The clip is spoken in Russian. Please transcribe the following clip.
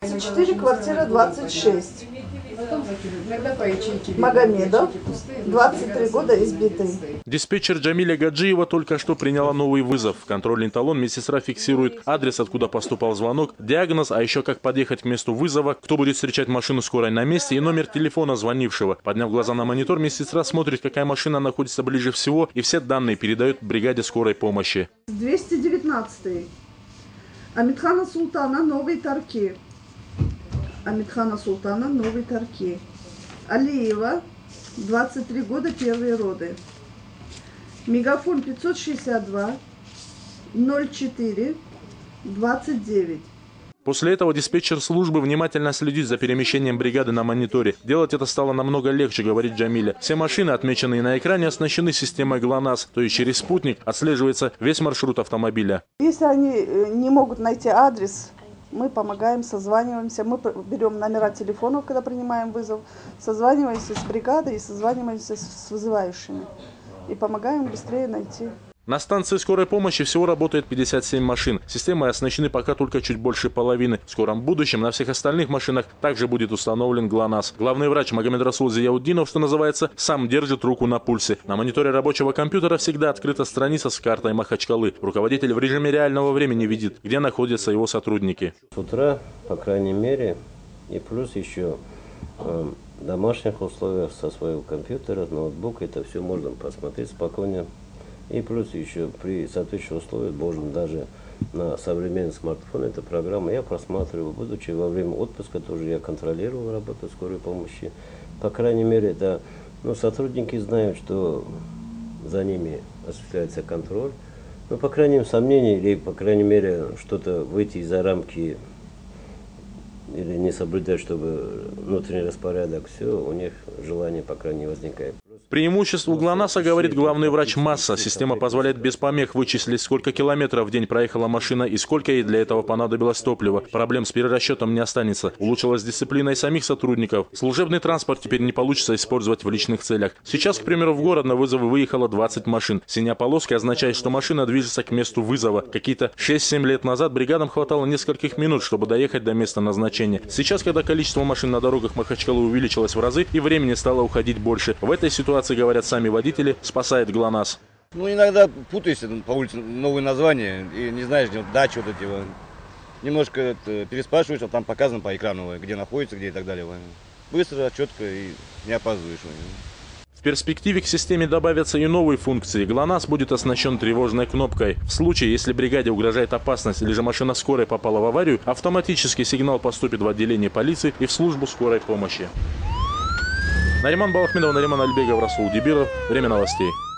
4, квартира 26. Магомедов, 23 года, избитый. Диспетчер Джамиля Гаджиева только что приняла новый вызов. Контрольный талон медсестра фиксирует адрес, откуда поступал звонок, диагноз, а еще как подъехать к месту вызова, кто будет встречать машину скорой на месте и номер телефона звонившего. Подняв глаза на монитор, медсестра смотрит, какая машина находится ближе всего, и все данные передает бригаде скорой помощи. 219. Амитхана Султана, Новые Тарки. Амитхана Султана, Новые Тарки. Алиева, 23 года, первые роды. Мегафон 562 04 29. После этого диспетчер службы внимательно следит за перемещением бригады на мониторе. Делать это стало намного легче, говорит Джамиля. Все машины, отмеченные на экране, оснащены системой ГЛОНАСС, то есть через спутник отслеживается весь маршрут автомобиля. Если они не могут найти адрес, мы помогаем, созваниваемся. Мы берем номера телефонов, когда принимаем вызов, созваниваемся с бригадой и созваниваемся с вызывающими. И помогаем быстрее найти. На станции скорой помощи всего работает 57 машин. Системой оснащены пока только чуть больше половины. В скором будущем на всех остальных машинах также будет установлен ГЛОНАСС. Главный врач Магомед Расул Зияуддинов, что называется, сам держит руку на пульсе. На мониторе рабочего компьютера всегда открыта страница с картой Махачкалы. Руководитель в режиме реального времени видит, где находятся его сотрудники. С утра, по крайней мере, и плюс еще в домашних условиях со своего компьютера, ноутбука, это все можно посмотреть спокойно. И плюс еще при соответствующих условиях можно даже на современный смартфон эту программу я просматриваю. Будучи во время отпуска, тоже я контролировал работу скорой помощи. По крайней мере, это, сотрудники знают, что за ними осуществляется контроль. Но, по крайней мере, сомнений или, по крайней мере, что-то выйти за рамки или не соблюдать, чтобы внутренний распорядок, все, у них желание, по крайней мере, возникает. Преимущество ГЛОНАССа, говорит главный врач, масса. Система позволяет без помех вычислить, сколько километров в день проехала машина и сколько ей для этого понадобилось топлива. Проблем с перерасчетом не останется. Улучшилась дисциплина и самих сотрудников. Служебный транспорт теперь не получится использовать в личных целях. Сейчас, к примеру, в город на вызовы выехало 20 машин. Синяя полоска означает, что машина движется к месту вызова. Какие-то 6-7 лет назад бригадам хватало нескольких минут, чтобы доехать до места назначения. Сейчас, когда количество машин на дорогах Махачкалы увеличилось в разы и времени стало уходить больше, в этой ситуации, говорят сами водители, спасает ГЛОНАСС. Иногда путаешься по улице, новые названия, и не знаешь, где дачи вот эти. Немножко переспрашиваешь, а там показано по экрану, где находится, где и так далее. Быстро, четко и не опаздываешь. В перспективе к системе добавятся и новые функции. ГЛОНАСС будет оснащен тревожной кнопкой. В случае, если бригаде угрожает опасность или же машина скорой попала в аварию, автоматический сигнал поступит в отделение полиции и в службу скорой помощи. Нариман Балахмедов, Нариман Альбегов, Расул Дибиров. Время новостей.